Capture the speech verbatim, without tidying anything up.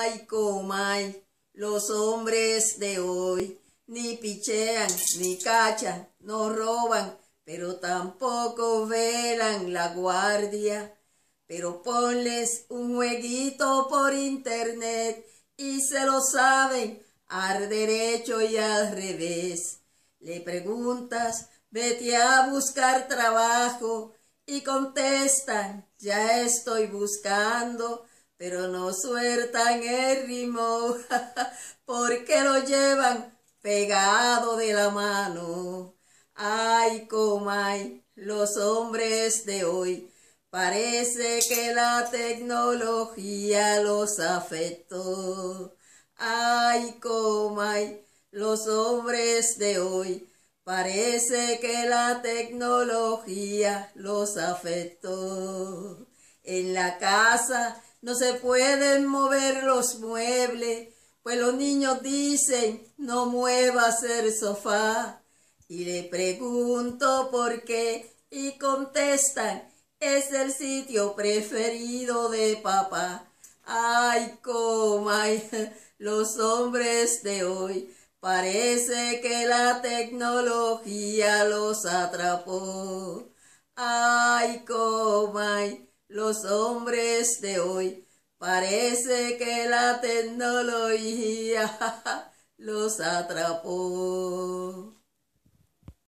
Ay, comay, los hombres de hoy ni pichean, ni cachan, no roban, pero tampoco velan la guardia. Pero ponles un jueguito por internet y se lo saben al derecho y al revés. Le preguntas, vete a buscar trabajo y contestan, ya estoy buscando, pero no sueltan el ritmo porque lo llevan pegado de la mano. Ay, comay, los hombres de hoy, parece que la tecnología los afectó. Ay, comay, los hombres de hoy, parece que la tecnología los afectó. En la casa no se pueden mover los muebles, pues los niños dicen, no muevas el sofá. Y le pregunto por qué y contestan, es el sitio preferido de papá. Ay, comay, los hombres de hoy, parece que la tecnología los atrapó. Ay, comay, los hombres de hoy, parece que la tecnología los atrapó.